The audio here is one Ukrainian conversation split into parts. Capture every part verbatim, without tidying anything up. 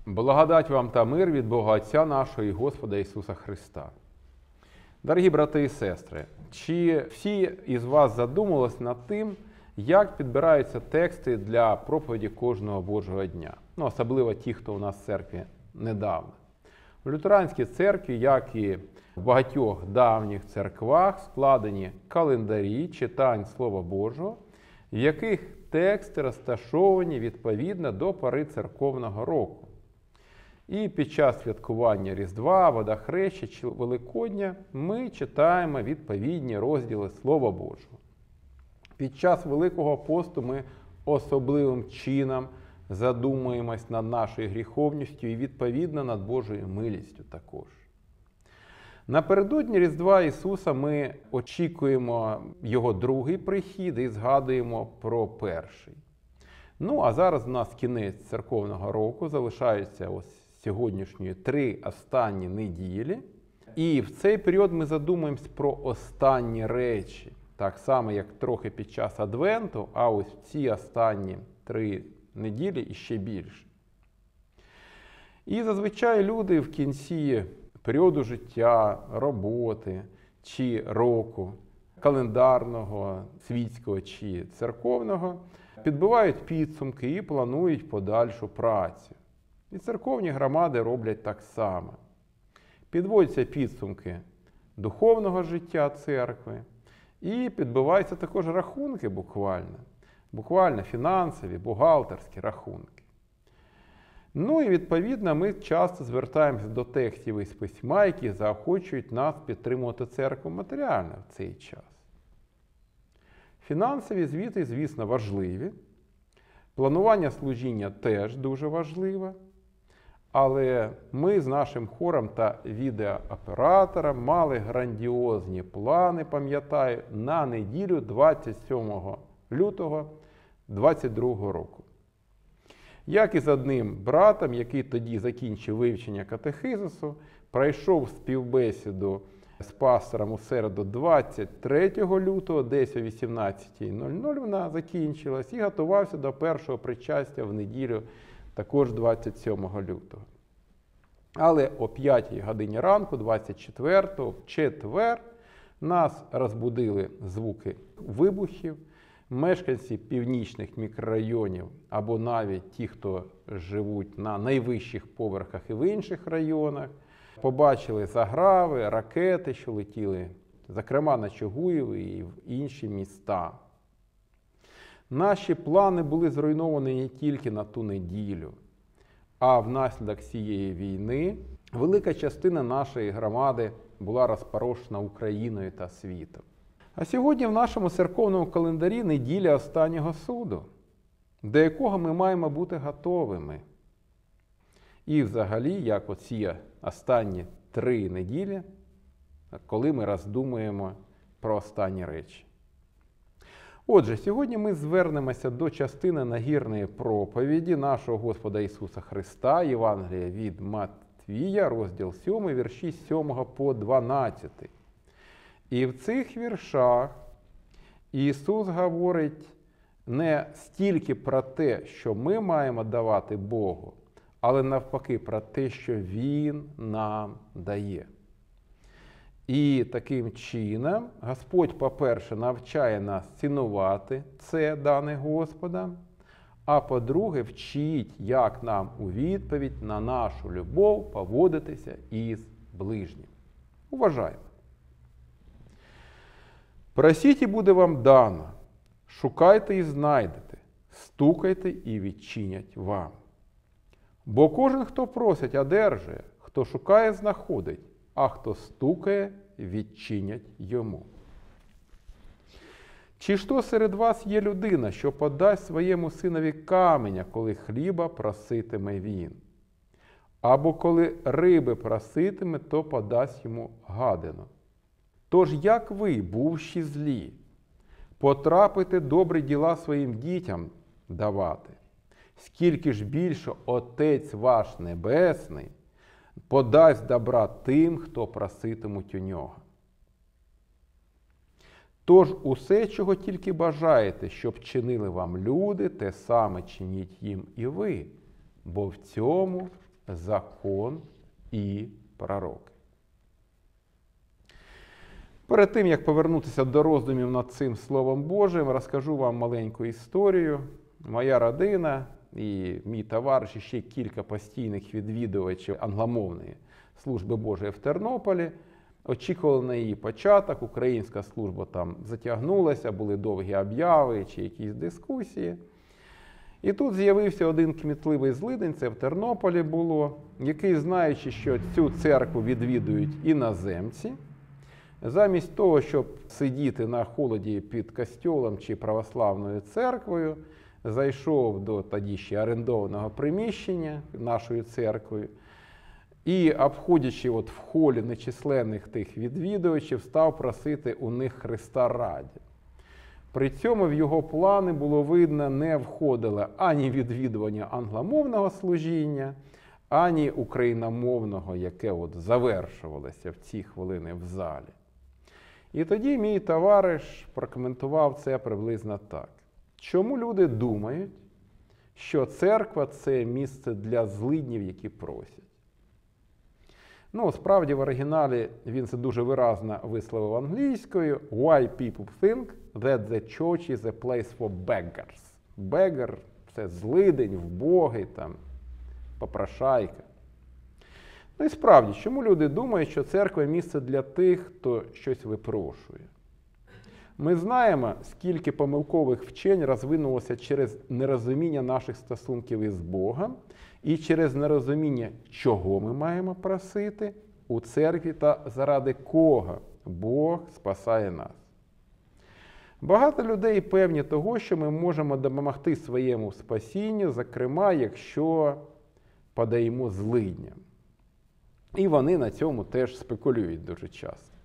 Благодать вам та мир від Бога Отця нашого і Господа Ісуса Христа. Дорогі брати і сестри, чи всі із вас задумувались над тим, як підбираються тексти для проповіді кожного Божого дня? Ну, особливо ті, хто у нас в церкві недавно. У лютеранській церкві, як і в багатьох давніх церквах, складені календарі читань Слова Божого, в яких тексти розташовані відповідно до пори церковного року. І під час святкування Різдва, Водохреща чи Великодня ми читаємо відповідні розділи Слова Божого. Під час Великого посту ми особливим чином задумуємось над нашою гріховністю і відповідно над Божою милістю також. Напередодні Різдва Ісуса ми очікуємо Його другий прихід і згадуємо про перший. Ну, а зараз у нас кінець церковного року, залишаються ось сьогоднішньої три останні неділі. І в цей період ми задумуємось про останні речі. Так само, як трохи під час Адвенту, а ось в ці останні три неділі і ще більше. І зазвичай люди в кінці періоду життя, роботи чи року, календарного, світського чи церковного, підбивають підсумки і планують подальшу працю. І церковні громади роблять так само. Підводяться підсумки духовного життя церкви і підбиваються також рахунки буквально. Буквально фінансові, бухгалтерські рахунки. Ну і відповідно ми часто звертаємося до текстів із письма, які заохочують нас підтримувати церкву матеріально в цей час. Фінансові звіти, звісно, важливі. Планування служіння теж дуже важливе. Але ми з нашим хором та відеооператором мали грандіозні плани, пам'ятаю, на неділю двадцять сьомого лютого двадцять другого року. Як і з одним братом, який тоді закінчив вивчення катехизису, пройшов співбесіду з пастором у середу двадцять третього лютого, десь о вісімнадцятій нуль нуль вона закінчилась, і готувався до першого причастя в неділю, також двадцять сьомого лютого. Але о п'ятій годині ранку, двадцять четвертого, в четвер, нас розбудили звуки вибухів. Мешканці північних мікрорайонів, або навіть ті, хто живуть на найвищих поверхах і в інших районах, побачили заграви, ракети, що летіли, зокрема на Чугуїв і в інші міста. Наші плани були зруйновані не тільки на ту неділю, а внаслідок цієї війни велика частина нашої громади була розпорошена Україною та світом. А сьогодні в нашому церковному календарі неділя останнього суду, до якого ми маємо бути готовими. І взагалі, як оці останні три неділі, коли ми роздумуємо про останні речі. Отже, сьогодні ми звернемося до частини нагірної проповіді нашого Господа Ісуса Христа, Євангелія від Матвія, розділ сьомий, вірші з сьомого по дванадцятий. І в цих віршах Ісус говорить не стільки про те, що ми маємо давати Богу, але навпаки про те, що Він нам дає. І таким чином Господь, по-перше, навчає нас цінувати це дане Господом, а по-друге, вчить, як нам у відповідь на нашу любов поводитися із ближнім. Уважаємо. Просіть, і буде вам дано, шукайте і знайдете, стукайте і відчинять вам. Бо кожен, хто просить, одержує, хто шукає, знаходить, а хто стукає, відчинять йому. Чи ж то серед вас є людина, що подасть своєму синові каменя, коли хліба проситиме він? Або коли риби проситиме, то подасть йому гадину? Тож, як ви, бувши злі, потрапите добрі діла своїм дітям давати, скільки ж більше Отець ваш Небесний подасть добра тим, хто проситимуть у нього. Тож усе, чого тільки бажаєте, щоб чинили вам люди, те саме чиніть їм і ви, бо в цьому закон і пророки. Перед тим, як повернутися до роздумів над цим Словом Божим, розкажу вам маленьку історію. Моя родина і мій товариш, і ще кілька постійних відвідувачів англомовної служби Божої в Тернополі очікували на її початок. Українська служба там затягнулася, були довгі обяви чи якісь дискусії. І тут з'явився один кмітливий злидень, це в Тернополі було, який, знаючи, що цю церкву відвідують іноземці, замість того, щоб сидіти на холоді під костьолом чи православною церквою, зайшов до тоді ще орендованого приміщення нашою церквою і, обходячи от в холі нечисленних тих відвідувачів, став просити у них Христа раді. При цьому в його плани, було видно, не входило ані відвідування англомовного служіння, ані україномовного, яке от завершувалося в ці хвилини в залі. І тоді мій товариш прокоментував це приблизно так. Чому люди думають, що церква – це місце для злиднів, які просять? Ну, справді, в оригіналі він це дуже виразно висловив англійською. Why people think that the church is a place for beggars. Beggar – це злидень, вбогий, там, попрошайка. Ну і справді, чому люди думають, що церква – місце для тих, хто щось випрошує? Ми знаємо, скільки помилкових вчень розвинулося через нерозуміння наших стосунків із Богом і через нерозуміння, чого ми маємо просити у церкві та заради кого Бог спасає нас. Багато людей певні того, що ми можемо допомогти своєму спасінню, зокрема, якщо подаємо злидням. І вони на цьому теж спекулюють дуже часто.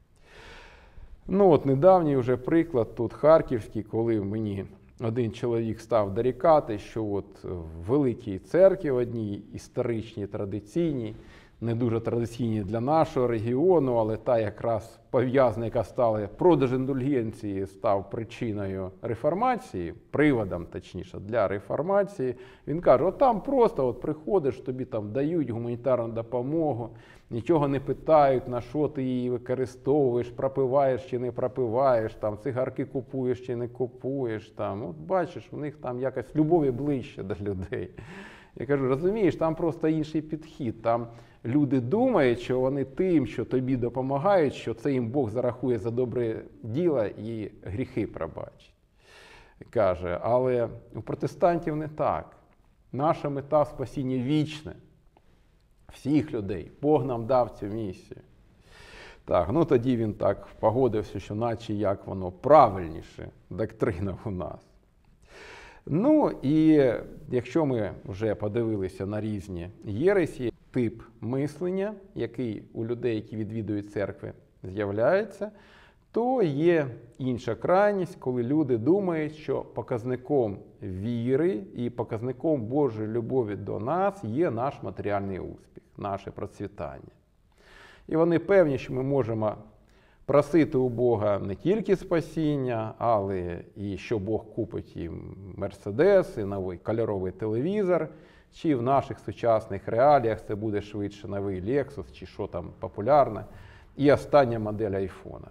Ну от недавній вже приклад тут харківський, коли мені один чоловік став дорікати, що от в великій церкві одній, історичній, традиційній, не дуже традиційній для нашого регіону, але та якраз пов'язана, яка стала продаж індульгенції, став причиною реформації, приводом, точніше, для реформації. Він каже, от там просто от приходиш, тобі там дають гуманітарну допомогу, нічого не питають, на що ти її використовуєш, пропиваєш чи не пропиваєш, там цигарки купуєш чи не купуєш. Там. От бачиш, у них там якась любові ближче до людей. Я кажу, розумієш, там просто інший підхід. Там люди думають, що вони тим, що тобі допомагають, що це їм Бог зарахує за добре діло і гріхи пробачить. Каже, але у протестантів не так. Наша мета спасіння вічне. Всіх людей. Бог нам дав цю місію. Так, ну тоді він так погодився, що наче як воно правильніше, доктрина у нас. Ну і якщо ми вже подивилися на різні єресі, тип мислення, який у людей, які відвідують церкви, з'являється, то є інша крайність, коли люди думають, що показником віри і показником Божої любові до нас є наш матеріальний успіх, наше процвітання. І вони певні, що ми можемо просити у Бога не тільки спасіння, але і що Бог купить їм Мерседес, і новий кольоровий телевізор, чи в наших сучасних реаліях це буде швидше новий Lexus, чи що там популярне, і остання модель айфона.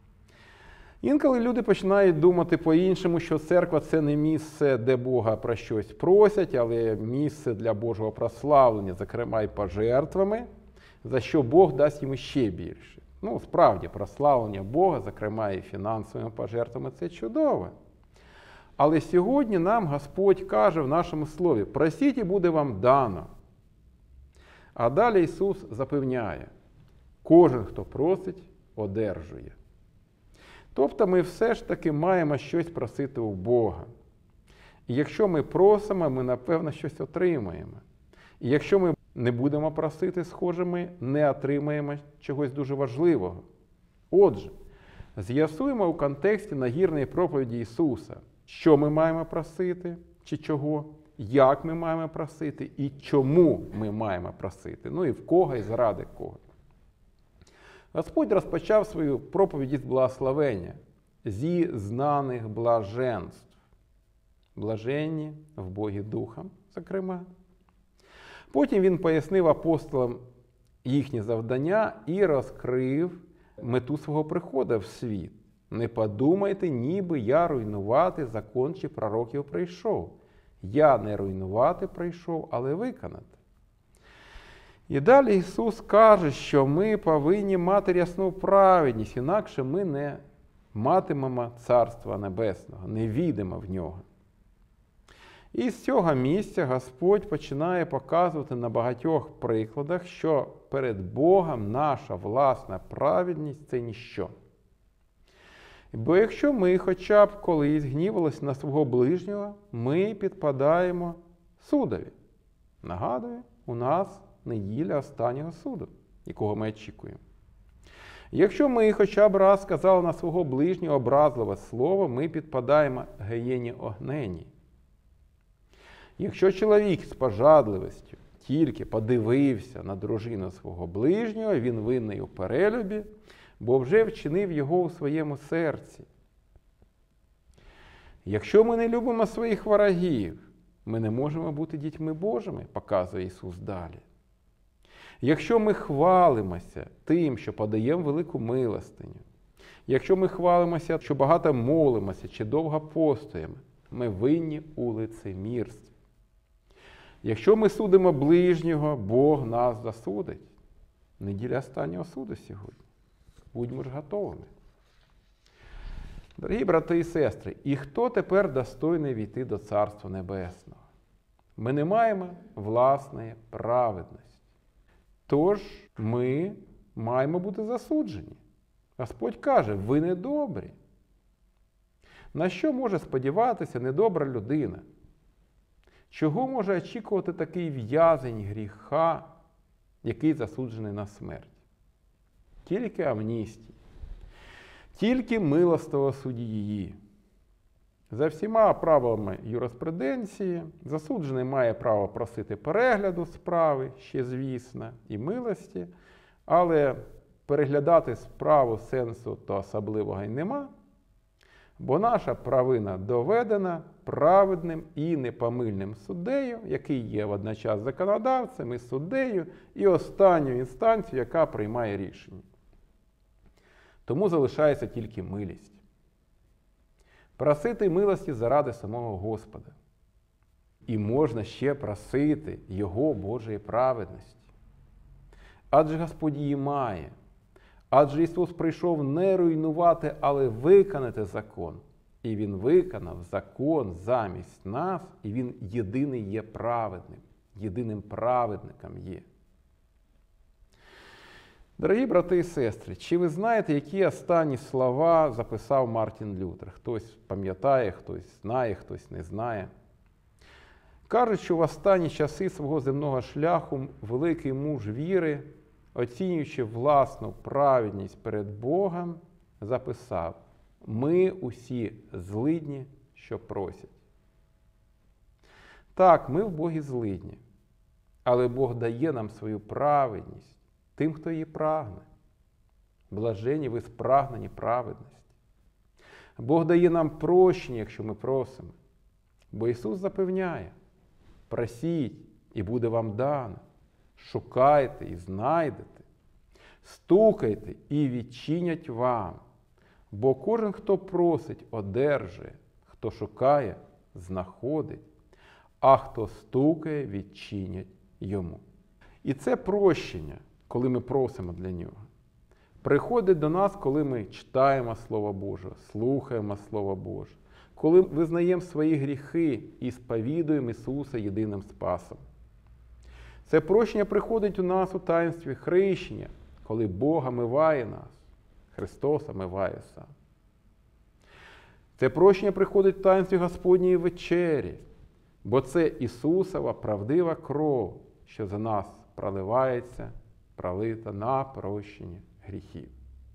Інколи люди починають думати по-іншому, що церква – це не місце, де Бога про щось просять, але місце для Божого прославлення, зокрема і пожертвами, за що Бог дасть їм ще більше. Ну, справді, прославлення Бога, зокрема і фінансовими пожертвами – це чудово. Але сьогодні нам Господь каже в нашому слові: «Просіть, і буде вам дано». А далі Ісус запевняє: «Кожен, хто просить, одержує». Тобто ми все ж таки маємо щось просити у Бога. І якщо ми просимо, ми, напевно, щось отримаємо. І якщо ми не будемо просити, схоже, ми не отримаємо чогось дуже важливого. Отже, з'ясуємо у контексті нагірної проповіді Ісуса, що ми маємо просити, чи чого, як ми маємо просити і чому ми маємо просити, ну і в кого і заради кого. Господь розпочав свою проповідь із благословення, зі знаних блаженств. Блаженні в Богі Духом, зокрема. Потім він пояснив апостолам їхнє завдання і розкрив мету свого приходу в світ. Не подумайте, ніби я руйнувати закон чи пророків прийшов. Я не руйнувати прийшов, але виконати. І далі Ісус каже, що ми повинні мати рясну праведність, інакше ми не матимемо Царства Небесного, не війдемо в нього. І з цього місця Господь починає показувати на багатьох прикладах, що перед Богом наша власна праведність – це ніщо. Бо якщо ми хоча б колись гнівалися на свого ближнього, ми підпадаємо судові. Нагадую, у нас неділя останнього суду, якого ми очікуємо. Якщо ми хоча б раз сказали на свого ближнього образливе слово, ми підпадаємо гієні огненній. Якщо чоловік з пожадливістю тільки подивився на дружину свого ближнього, він винний у перелюбі, бо вже вчинив його у своєму серці. Якщо ми не любимо своїх ворогів, ми не можемо бути дітьми Божими, показує Ісус далі. Якщо ми хвалимося тим, що подаємо велику милостиню, якщо ми хвалимося, що багато молимося чи довго постоїмо, ми винні у лицемірстві. Якщо ми судимо ближнього, Бог нас засудить. Неділя останнього суду сьогодні. Будьмо ж готовими. Дорогі брати і сестри, і хто тепер достойний війти до Царства Небесного? Ми не маємо власної праведності. Тож ми маємо бути засуджені. Господь каже, ви недобрі. На що може сподіватися недобра людина? Чого може очікувати такий в'язень гріха, який засуджений на смерть? Тільки амністії, тільки милостивого судді. За всіма правилами юриспруденції засуджений має право просити перегляду справи, ще звісно, і милості, але переглядати справу сенсу то особливого й нема, бо наша провина доведена праведним і непомильним суддею, який є водночас законодавцем і суддею, і останньою інстанцією, яка приймає рішення. Тому залишається тільки милість. Просити милості заради самого Господа. І можна ще просити Його Божої праведності. Адже Господь її має. Адже Ісус прийшов не руйнувати, але виконати закон. І Він виконав закон замість нас, і Він єдиний є праведним. Єдиним праведником є. Дорогі брати і сестри, чи ви знаєте, які останні слова записав Мартін Лютер? Хтось пам'ятає, хтось знає, хтось не знає. Кажуть, що в останні часи свого земного шляху великий муж віри, оцінюючи власну праведність перед Богом, записав: «Ми усі злидні, що просять». Так, ми в Богі злидні, але Бог дає нам свою праведність тим, хто її прагне. Блажені ви спрагнені праведності. Бог дає нам прощення, якщо ми просимо. Бо Ісус запевняє: просіть, і буде вам дано. Шукайте і знайдете. Стукайте, і відчинять вам. Бо кожен, хто просить, одержує, хто шукає, знаходить, а хто стукає, відчинять йому. І це прощення, коли ми просимо для Нього, приходить до нас, коли ми читаємо Слово Боже, слухаємо Слово Боже, коли визнаємо свої гріхи і сповідуємо Ісуса єдиним Спасом. Це прощення приходить у нас у таїнстві хрещення, коли Бог омиває нас, Христос омиває сам. Це прощення приходить в таїнстві Господньої вечері, бо це Ісусова правдива кров, що за нас проливається, пролита на прощення гріхів.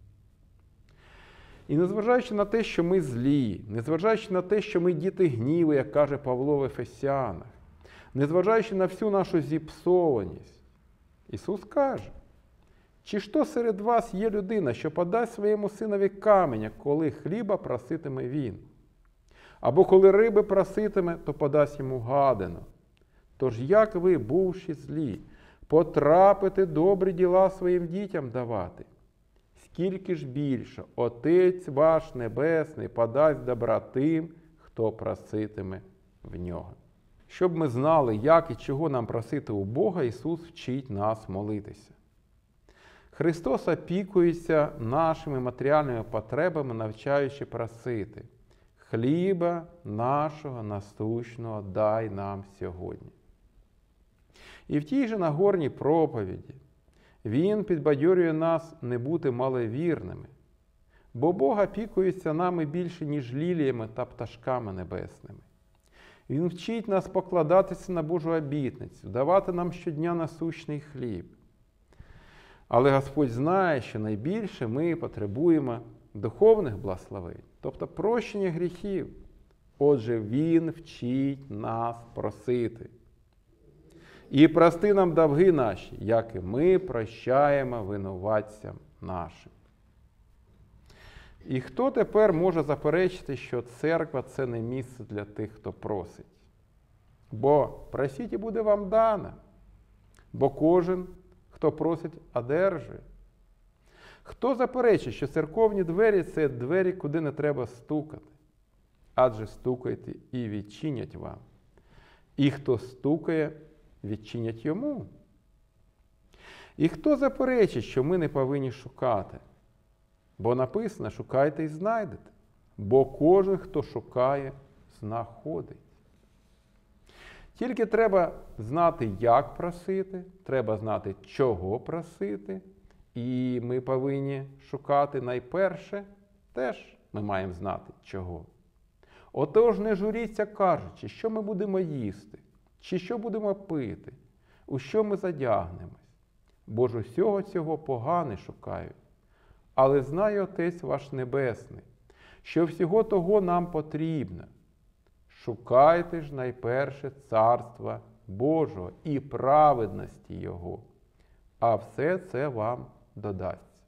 І незважаючи на те, що ми злі, незважаючи на те, що ми діти гніву, як каже Павло в Ефесянах, незважаючи на всю нашу зіпсованість, Ісус каже: чи ж то серед вас є людина, що подасть своєму синові каменя, коли хліба проситиме він? Або коли риби проситиме, то подасть йому гадину. Тож як ви, бувши злі, потрапите добрі діла своїм дітям давати? Скільки ж більше Отець ваш Небесний подасть добра тим, хто проситиме в нього. Щоб ми знали, як і чого нам просити у Бога, Ісус вчить нас молитися. Христос опікується нашими матеріальними потребами, навчаючи просити: «Хліба нашого насущного дай нам сьогодні». І в тій же Нагорній проповіді Він підбадьорює нас не бути маловірними, бо Бог опікується нами більше, ніж ліліями та пташками небесними. Він вчить нас покладатися на Божу обітницю, давати нам щодня насущний хліб. Але Господь знає, що найбільше ми потребуємо духовних благословень, тобто прощення гріхів. Отже, Він вчить нас просити. І прости нам довги наші, як і ми прощаємо винуватцям нашим. І хто тепер може заперечити, що церква – це не місце для тих, хто просить? Бо просіть і буде вам дано, бо кожен, хто просить, одержує. Хто заперечить, що церковні двері – це двері, куди не треба стукати? Адже стукайте і відчинять вам. І хто стукає, відчинять йому. І хто заперечить, що ми не повинні шукати? Бо написано: шукайте і знайдете. Бо кожен, хто шукає, знаходить. Тільки треба знати, як просити, треба знати, чого просити. І ми повинні шукати найперше, теж ми маємо знати, чого. Отож, не журіться, кажучи, що ми будемо їсти, чи що будемо пити, у що ми задягнемось. Бо ж усього цього погани шукають. Але знає Отець ваш Небесний, що всього того нам потрібно. Шукайте ж найперше Царства Божого і праведності Його, а все це вам додасться.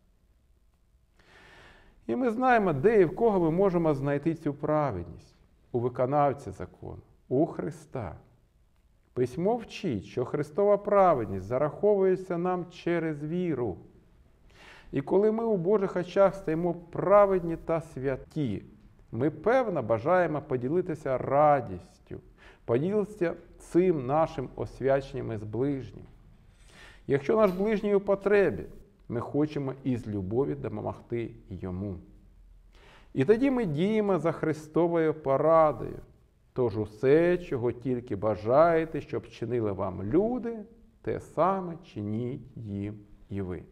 І ми знаємо, де і в кого ми можемо знайти цю праведність. У виконавця закону, у Христа. Письмо вчить, що Христова праведність зараховується нам через віру. І коли ми у Божих очах стаємо праведні та святі, ми, певно, бажаємо поділитися радістю, поділитися цим нашим освяченням із ближнім. Якщо наш ближній у потребі, ми хочемо із любові допомогти йому. І тоді ми діємо за Христовою порадою. Тож усе, чого тільки бажаєте, щоб чинили вам люди, те саме чиніть їм і ви.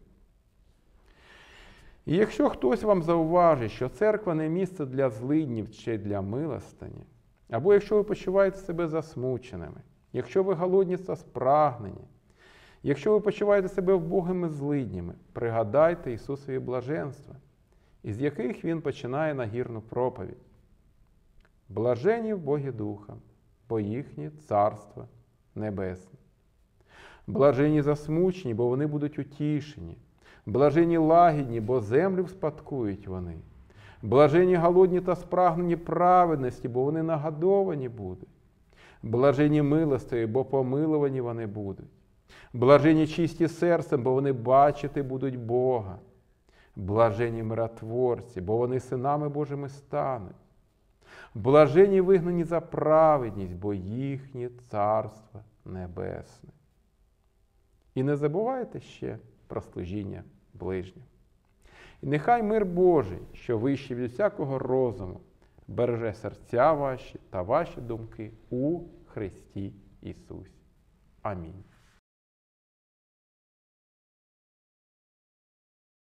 І якщо хтось вам зауважить, що церква не місце для злиднів чи для милостині, або якщо ви почуваєте себе засмученими, якщо ви голодні та спрагнені, якщо ви почуваєте себе вбогими злиднями, пригадайте Ісусові блаженства, із яких Він починає нагірну проповідь. Блажені в Богі Духом, бо їхнє Царство Небесне. Блажені засмучені, бо вони будуть утішені. Блажені лагідні, бо землю вспадкують вони. Блажені голодні та спрагнені праведності, бо вони нагодовані будуть. Блажені милостиві, бо помилувані вони будуть. Блажені чисті серцем, бо вони бачити будуть Бога. Блажені миротворці, бо вони синами Божими стануть. Блажені вигнані за праведність, бо їхнє Царство Небесне. І не забувайте ще про служіння ближнім. І нехай мир Божий, що вищий від всякого розуму, береже серця ваші та ваші думки у Христі Ісусі. Амінь.